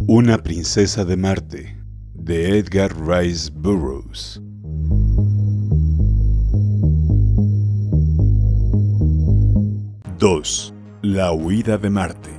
Una princesa de Marte, de Edgar Rice Burroughs. II. La huida de Marte.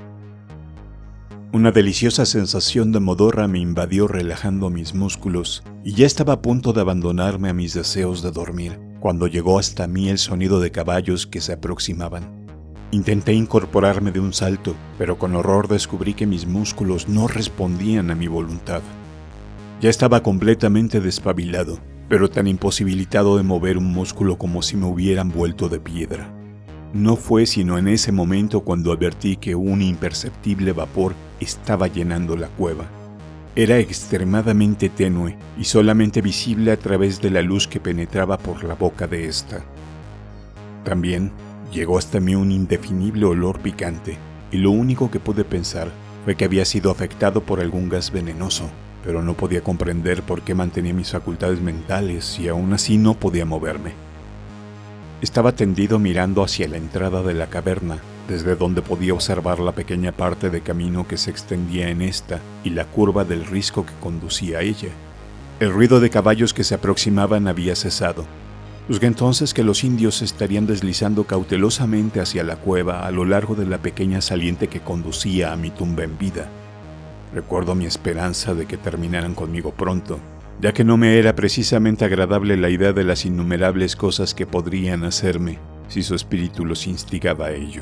Una deliciosa sensación de modorra me invadió relajando mis músculos y ya estaba a punto de abandonarme a mis deseos de dormir, cuando llegó hasta mí el sonido de caballos que se aproximaban. Intenté incorporarme de un salto, pero con horror descubrí que mis músculos no respondían a mi voluntad. Ya estaba completamente despabilado, pero tan imposibilitado de mover un músculo como si me hubieran vuelto de piedra. No fue sino en ese momento cuando advertí que un imperceptible vapor estaba llenando la cueva. Era extremadamente tenue y solamente visible a través de la luz que penetraba por la boca de esta. También llegó hasta mí un indefinible olor picante, y lo único que pude pensar fue que había sido afectado por algún gas venenoso, pero no podía comprender por qué mantenía mis facultades mentales y aún así no podía moverme. Estaba tendido mirando hacia la entrada de la caverna, desde donde podía observar la pequeña parte de camino que se extendía en esta y la curva del risco que conducía a ella. El ruido de caballos que se aproximaban había cesado. Juzgué entonces que los indios se estarían deslizando cautelosamente hacia la cueva a lo largo de la pequeña saliente que conducía a mi tumba en vida. Recuerdo mi esperanza de que terminaran conmigo pronto, ya que no me era precisamente agradable la idea de las innumerables cosas que podrían hacerme si su espíritu los instigaba a ello.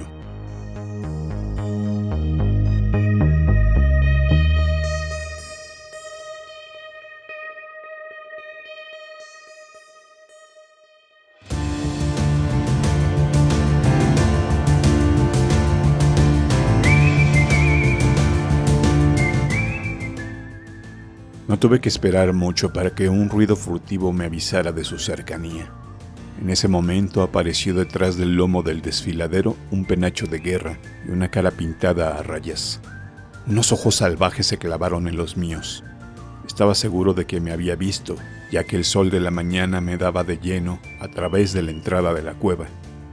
No tuve que esperar mucho para que un ruido furtivo me avisara de su cercanía. En ese momento apareció detrás del lomo del desfiladero un penacho de guerra y una cara pintada a rayas. Unos ojos salvajes se clavaron en los míos. Estaba seguro de que me había visto, ya que el sol de la mañana me daba de lleno a través de la entrada de la cueva.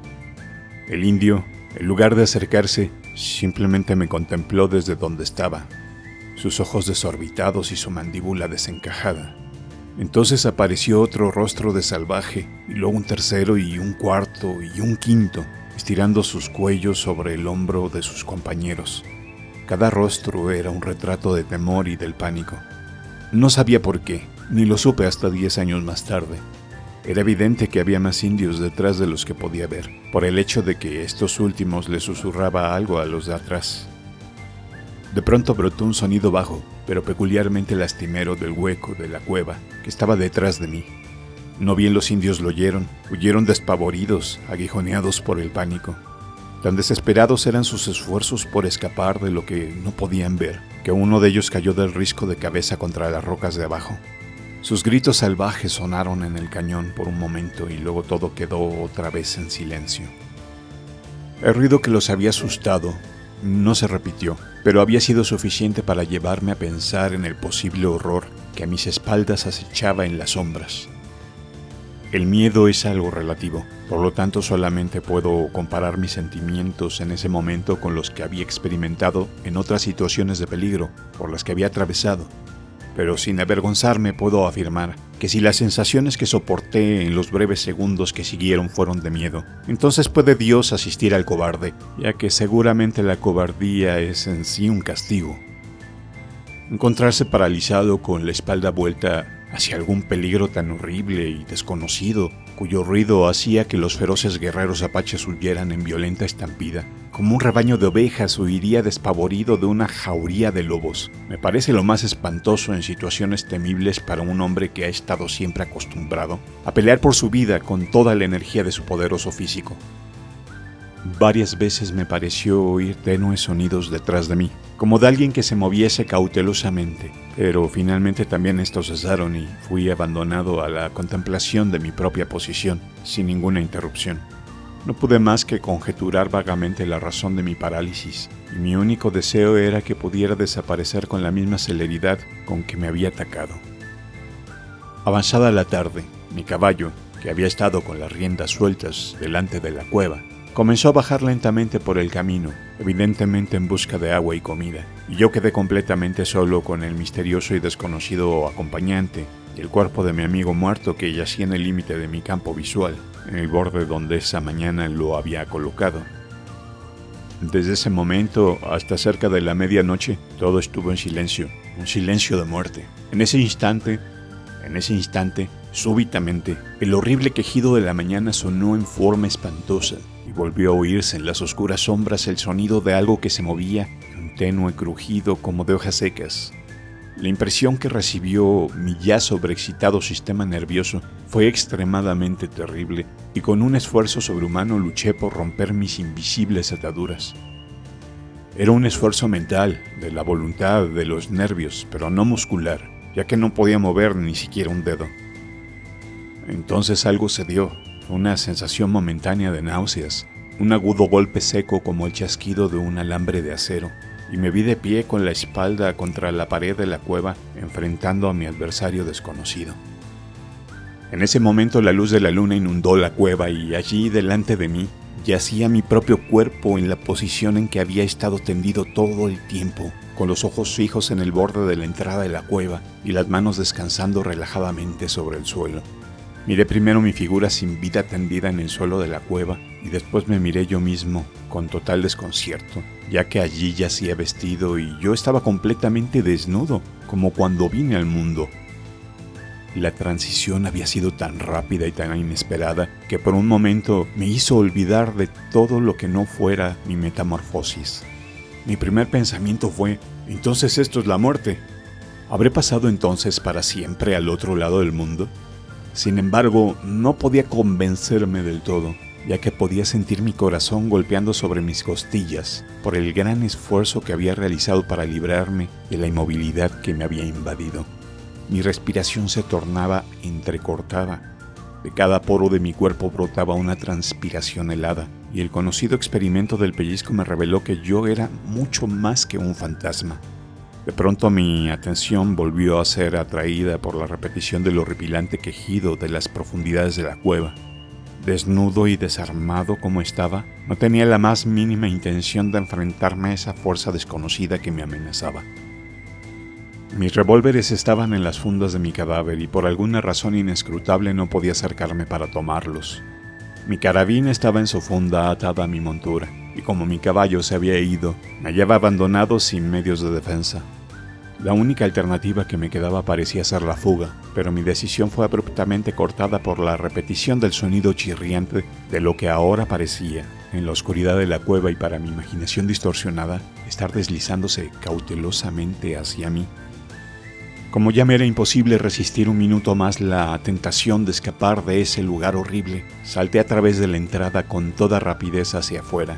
El indio, en lugar de acercarse, simplemente me contempló desde donde estaba, sus ojos desorbitados y su mandíbula desencajada. Entonces apareció otro rostro de salvaje, y luego un tercero y un cuarto y un quinto, estirando sus cuellos sobre el hombro de sus compañeros. Cada rostro era un retrato de temor y del pánico. No sabía por qué, ni lo supe hasta 10 años más tarde. Era evidente que había más indios detrás de los que podía ver, por el hecho de que estos últimos le susurraba algo a los de atrás. De pronto brotó un sonido bajo, pero peculiarmente lastimero del hueco de la cueva que estaba detrás de mí. No bien los indios lo oyeron, huyeron despavoridos, aguijoneados por el pánico. Tan desesperados eran sus esfuerzos por escapar de lo que no podían ver, que uno de ellos cayó del risco de cabeza contra las rocas de abajo. Sus gritos salvajes sonaron en el cañón por un momento y luego todo quedó otra vez en silencio. El ruido que los había asustado no se repitió, pero había sido suficiente para llevarme a pensar en el posible horror que a mis espaldas acechaba en las sombras. El miedo es algo relativo, por lo tanto solamente puedo comparar mis sentimientos en ese momento con los que había experimentado en otras situaciones de peligro por las que había atravesado. Pero sin avergonzarme puedo afirmar que si las sensaciones que soporté en los breves segundos que siguieron fueron de miedo, entonces puede Dios asistir al cobarde, ya que seguramente la cobardía es en sí un castigo. Encontrarse paralizado con la espalda vuelta hacia algún peligro tan horrible y desconocido, cuyo ruido hacía que los feroces guerreros apaches huyeran en violenta estampida, como un rebaño de ovejas huiría despavorido de una jauría de lobos, me parece lo más espantoso en situaciones temibles para un hombre que ha estado siempre acostumbrado a pelear por su vida con toda la energía de su poderoso físico. Varias veces me pareció oír tenues sonidos detrás de mí, como de alguien que se moviese cautelosamente, pero finalmente también estos cesaron y fui abandonado a la contemplación de mi propia posición, sin ninguna interrupción. No pude más que conjeturar vagamente la razón de mi parálisis, y mi único deseo era que pudiera desaparecer con la misma celeridad con que me había atacado. Avanzada la tarde, mi caballo, que había estado con las riendas sueltas delante de la cueva, Comenzó a bajar lentamente por el camino, evidentemente en busca de agua y comida, y yo quedé completamente solo con el misterioso y desconocido acompañante y el cuerpo de mi amigo muerto que yacía en el límite de mi campo visual, en el borde donde esa mañana lo había colocado. Desde ese momento hasta cerca de la medianoche, todo estuvo en silencio, un silencio de muerte. En ese instante, súbitamente, el horrible quejido de la mañana sonó en forma espantosa y volvió a oírse en las oscuras sombras el sonido de algo que se movía, un tenue crujido como de hojas secas. La impresión que recibió mi ya sobreexcitado sistema nervioso fue extremadamente terrible y con un esfuerzo sobrehumano luché por romper mis invisibles ataduras. Era un esfuerzo mental, de la voluntad, de los nervios, pero no muscular, ya que no podía mover ni siquiera un dedo. Entonces algo se dio, una sensación momentánea de náuseas, un agudo golpe seco como el chasquido de un alambre de acero, y me vi de pie con la espalda contra la pared de la cueva, enfrentando a mi adversario desconocido. En ese momento la luz de la luna inundó la cueva y allí delante de mí yacía mi propio cuerpo en la posición en que había estado tendido todo el tiempo, con los ojos fijos en el borde de la entrada de la cueva y las manos descansando relajadamente sobre el suelo. Miré primero mi figura sin vida tendida en el suelo de la cueva y después me miré yo mismo con total desconcierto, ya que allí yacía vestido y yo estaba completamente desnudo, como cuando vine al mundo. La transición había sido tan rápida y tan inesperada que por un momento me hizo olvidar de todo lo que no fuera mi metamorfosis. Mi primer pensamiento fue, ¿entonces esto es la muerte? ¿Habré pasado entonces para siempre al otro lado del mundo? Sin embargo, no podía convencerme del todo, ya que podía sentir mi corazón golpeando sobre mis costillas por el gran esfuerzo que había realizado para librarme de la inmovilidad que me había invadido. Mi respiración se tornaba entrecortada. De cada poro de mi cuerpo brotaba una transpiración helada, y el conocido experimento del pellizco me reveló que yo era mucho más que un fantasma. De pronto mi atención volvió a ser atraída por la repetición del horripilante quejido de las profundidades de la cueva. Desnudo y desarmado como estaba, no tenía la más mínima intención de enfrentarme a esa fuerza desconocida que me amenazaba. Mis revólveres estaban en las fundas de mi cadáver y por alguna razón inescrutable no podía acercarme para tomarlos. Mi carabina estaba en su funda atada a mi montura, y como mi caballo se había ido, me hallaba abandonado sin medios de defensa. La única alternativa que me quedaba parecía ser la fuga, pero mi decisión fue abruptamente cortada por la repetición del sonido chirriante de lo que ahora parecía, en la oscuridad de la cueva y para mi imaginación distorsionada, estar deslizándose cautelosamente hacia mí. Como ya me era imposible resistir un minuto más la tentación de escapar de ese lugar horrible, salté a través de la entrada con toda rapidez hacia afuera.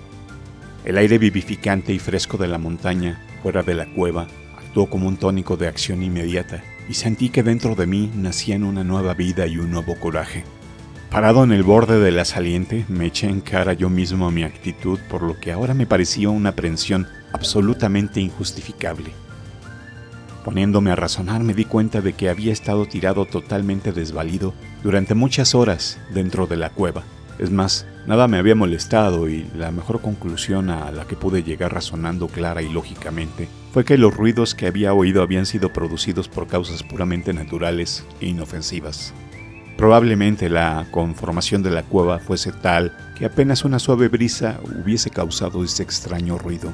El aire vivificante y fresco de la montaña, fuera de la cueva, actuó como un tónico de acción inmediata, y sentí que dentro de mí nacían una nueva vida y un nuevo coraje. Parado en el borde de la saliente, me eché en cara yo mismo a mi actitud, por lo que ahora me parecía una aprensión absolutamente injustificable. Poniéndome a razonar, me di cuenta de que había estado tirado totalmente desvalido durante muchas horas dentro de la cueva. Es más, nada me había molestado y la mejor conclusión a la que pude llegar razonando clara y lógicamente fue que los ruidos que había oído habían sido producidos por causas puramente naturales e inofensivas. Probablemente la conformación de la cueva fuese tal que apenas una suave brisa hubiese causado ese extraño ruido.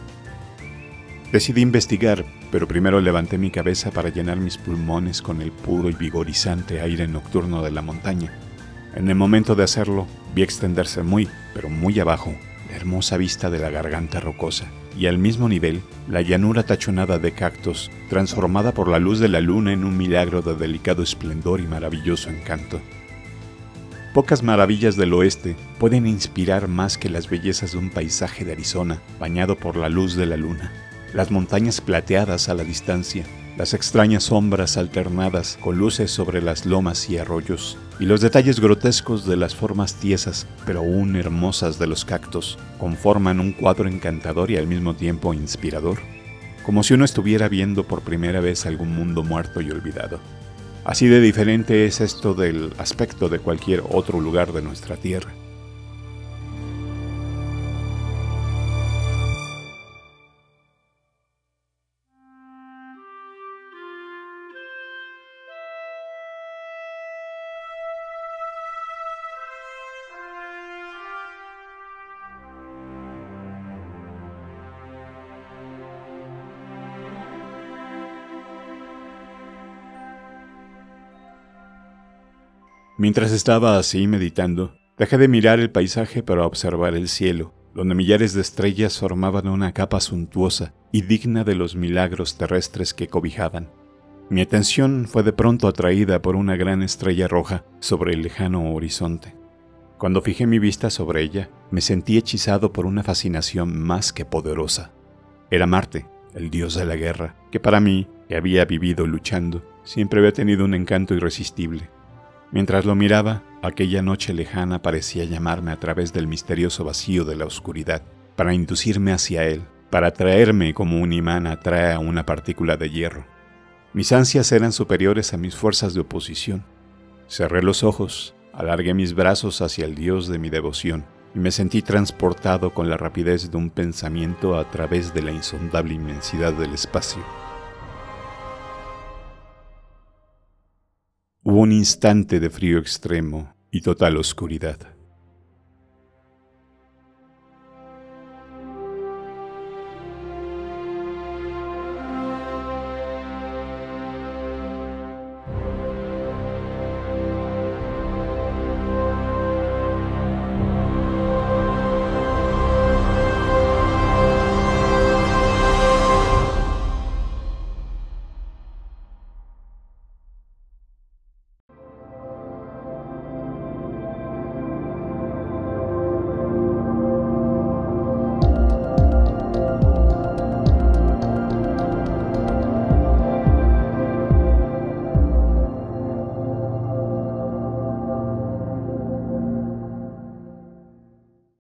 Decidí investigar, pero primero levanté mi cabeza para llenar mis pulmones con el puro y vigorizante aire nocturno de la montaña. En el momento de hacerlo, vi extenderse muy, pero muy abajo, la hermosa vista de la garganta rocosa, y al mismo nivel, la llanura tachonada de cactos, transformada por la luz de la luna en un milagro de delicado esplendor y maravilloso encanto. Pocas maravillas del oeste pueden inspirar más que las bellezas de un paisaje de Arizona, bañado por la luz de la luna. Las montañas plateadas a la distancia, las extrañas sombras alternadas con luces sobre las lomas y arroyos, y los detalles grotescos de las formas tiesas, pero aún hermosas de los cactos, conforman un cuadro encantador y al mismo tiempo inspirador, como si uno estuviera viendo por primera vez algún mundo muerto y olvidado. Así de diferente es esto del aspecto de cualquier otro lugar de nuestra tierra. Mientras estaba así meditando, dejé de mirar el paisaje para observar el cielo, donde millares de estrellas formaban una capa suntuosa y digna de los milagros terrestres que cobijaban. Mi atención fue de pronto atraída por una gran estrella roja sobre el lejano horizonte. Cuando fijé mi vista sobre ella, me sentí hechizado por una fascinación más que poderosa. Era Marte, el dios de la guerra, que para mí, que había vivido luchando, siempre había tenido un encanto irresistible. Mientras lo miraba, aquella noche lejana parecía llamarme a través del misterioso vacío de la oscuridad, para inducirme hacia él, para atraerme como un imán atrae a una partícula de hierro. Mis ansias eran superiores a mis fuerzas de oposición. Cerré los ojos, alargué mis brazos hacia el Dios de mi devoción y me sentí transportado con la rapidez de un pensamiento a través de la insondable inmensidad del espacio. Hubo un instante de frío extremo y total oscuridad.